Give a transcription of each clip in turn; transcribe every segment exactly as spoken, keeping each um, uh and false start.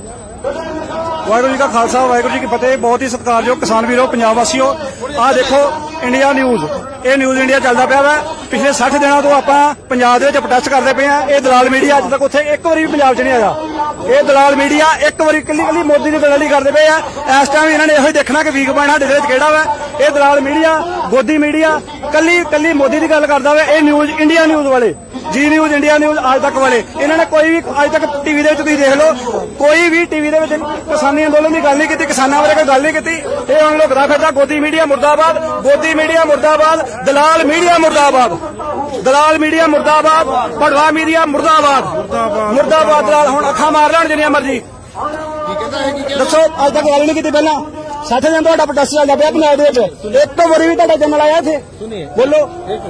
वाहिगुरू जी का खालसा वाहिगुरू जी की फतेह। बहुत ही सत्कारयोग किसान वीरों पंजाब वासियों, आ देखो इंडिया न्यूज़, ये न्यूज़ इंडिया चलता पाया वा। पिछले साठ दिनों तो आप पंजाब दे विच प्रोटेस्ट करते पे हैं। ये दलाल मीडिया अज तक उत्थे एक बार भी पंजाब च नहीं आया। ये दलाल मीडिया एक बार कली कली मोदी की दलाली करते पे हैं। इस टाइम इन्होंने यही देखना कि वीक पॉइंट साडे विच किहड़ा वा। ये दलाल मीडिया गोदी मीडिया कली कली मोदी की गल करदा वा। ये न्यूज़ इंडिया न्यूज़ वाले, जी न्यूज़, इंडिया न्यूज़, आज तक वाले, इन्होंने कोई भी अज तक टीवी दे तुसीं देख लो, कोई भी टीवी दे विच किसानी अंदोलन की गल नहीं की, किसानों बारे कोई गल नहीं की। ये हम लोग फिरदा गोदी मीडिया मुर्दाबाद, गोदी मीडिया मुर्दाबाद, दलाल मीडिया मुर्दाबाद, दलाल मीडिया मुर्दाबाद, भड़वा मीडिया मुर्दाबाद, मुर्दाबाद दलाल हुण अखा मार लैण जिन्नियां मर्जी। दसो अज तक गल नहीं की पहला सठ दिन तो प्रोटेस्ट चलता पाया पंजाब एक बारी भी तो जनरल आया थे। बोलो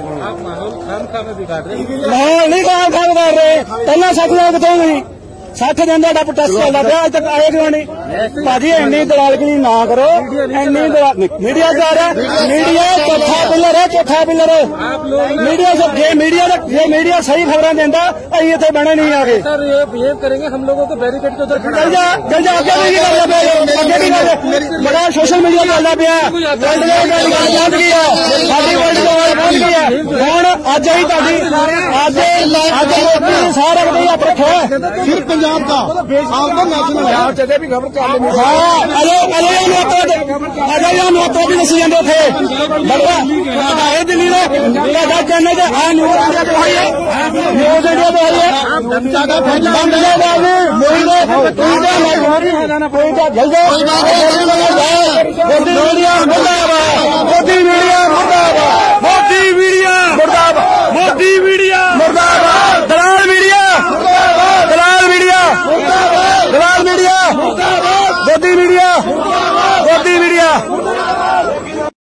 माहौल नहीं खाम खाम कर रहे, पहला सठ दिन कितों गई, सठ दिन तो प्रोटेस्ट चलता पाया अज तक आए क्यों नहीं। भाजी इन्नी दलालगिरी ना करो, इन्नी मीडिया जा रहा है, मीडिया चौथा पिलर है, चौथा पिलर मीडिया से जे मीडिया ये मीडिया सही खबर देता अं इतने बने नहीं आ गए। सर ये बिहेव करेंगे हम लोगों को बैरिकेड के उधर चल जा चल जा आगे भी करना पाया, आगे भी कर बड़ा सोशल मीडिया चलता पाया, वर्ल्ड पहुंच गया, साडी वर्ल्ड पहुंच गया। हुण अज ही तुहाडी अज अज मोदी सारा कुछ आप रखा सिर्फ पंजाब का आपका नेशनल चले भी खबर चल रही। हाँ अरे अरे अरे यहाँ नौकरी भी दसी जाते थे बड़ा ये दिल्ली का चैनल से आ न्यूज़ इंडिया तो आई है, न्यूज़ इंडिया तो आई है बंद कोई जल्द मोदी मीडिया मुर्दाबाद, मोदी मीडिया मुर्दाबाद, मोदी मीडिया मुर्दाबाद, मोदी मीडिया मुर्दाबाद, दलाल मीडिया दलाल मीडिया दलाल media, Modi media, Modi media.